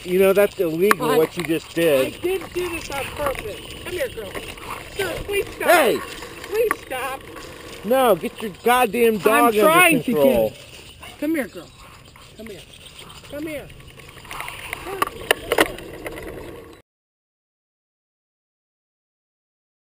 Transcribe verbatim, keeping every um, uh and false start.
You know, that's illegal I, what you just I did. did do this on purpose. Come here, girl. Sir, please stop. Hey! Please stop. No, get your goddamn dog I'm trying under control. to get. Come here, girl. Come here. Come here. Come here.